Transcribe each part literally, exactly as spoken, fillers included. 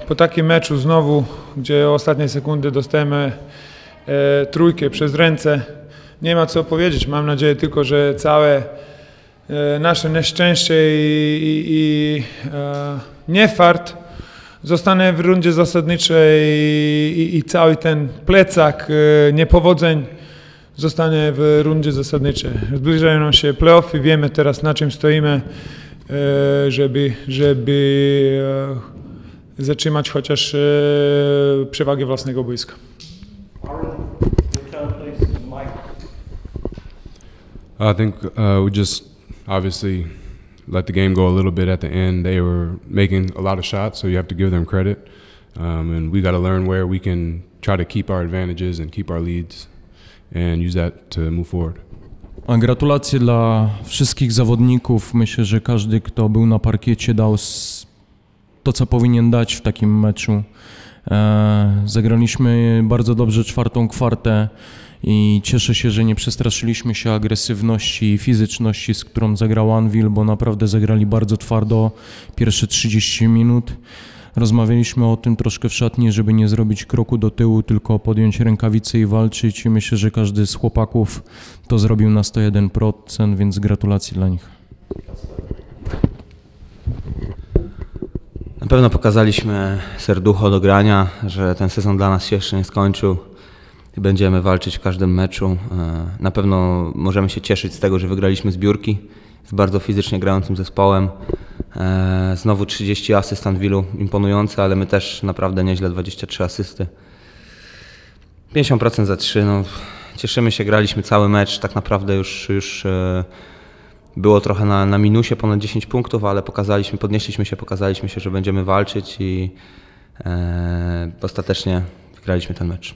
po takim meczu znowu, gdzie w ostatniej sekundy dostajemy e, trójkę przez ręce, nie ma co powiedzieć. Mam nadzieję tylko, że całe e, nasze nieszczęście i, i, i e, niefart zostanie w rundzie zasadniczej i, i, i cały ten plecak e, niepowodzeń zostanie w rundzie zasadniczej. Zbliżają nam się play-offy, wiemy teraz, na czym stoimy, e, żeby, żeby e, zatrzymać chociaż e, przewagę własnego boiska. I think uh, we just obviously let the game go a little bit at the end. They were making a lot of shots, so you have to give them credit. Um, and we got to learn where we can try to keep our advantages and keep our leads and use that to move forward. A gratulacje dla wszystkich zawodników. Myślę, że każdy, kto był na parkiecie, dał to, co powinien dać w takim meczu. E, zagraliśmy bardzo dobrze czwartą kwartę i cieszę się, że nie przestraszyliśmy się agresywności i fizyczności, z którą zagrał Anwil, bo naprawdę zagrali bardzo twardo pierwsze trzydzieści minut. Rozmawialiśmy o tym troszkę w szatni, żeby nie zrobić kroku do tyłu, tylko podjąć rękawice i walczyć. I myślę, że każdy z chłopaków to zrobił na sto jeden procent, więc gratulacje dla nich. Na pewno pokazaliśmy serducho do grania, że ten sezon dla nas się jeszcze nie skończył i będziemy walczyć w każdym meczu. Na pewno możemy się cieszyć z tego, że wygraliśmy zbiórki z bardzo fizycznie grającym zespołem. Znowu trzydzieści asyst Anwilu, imponujące, ale my też naprawdę nieźle, dwadzieścia trzy asysty. pięćdziesiąt procent za trzy, no, cieszymy się, graliśmy cały mecz, tak naprawdę już, już było trochę na, na minusie, ponad dziesięć punktów, ale pokazaliśmy, podnieśliśmy się, pokazaliśmy się, że będziemy walczyć i e, ostatecznie wygraliśmy ten mecz.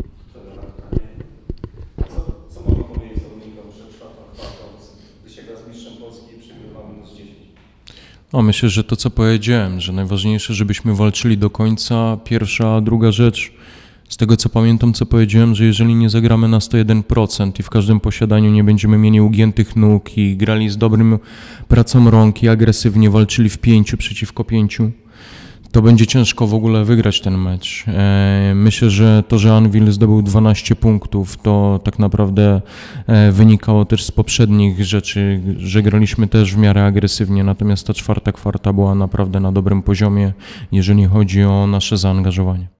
Co można powiedzieć zawodnikom, że czwarta kwarta, gdy się gra z mistrzem Polski i przegrywa minus dziesięć? O, myślę, że to, co powiedziałem, że najważniejsze, żebyśmy walczyli do końca. Pierwsza, a druga rzecz, z tego co pamiętam, co powiedziałem, że jeżeli nie zagramy na sto jeden procent i w każdym posiadaniu nie będziemy mieli ugiętych nóg i grali z dobrym pracą rąk i agresywnie walczyli w pięciu przeciwko pięciu, to będzie ciężko w ogóle wygrać ten mecz. Myślę, że to, że Anwil zdobył dwanaście punktów, to tak naprawdę wynikało też z poprzednich rzeczy, że graliśmy też w miarę agresywnie, natomiast ta czwarta kwarta była naprawdę na dobrym poziomie, jeżeli chodzi o nasze zaangażowanie.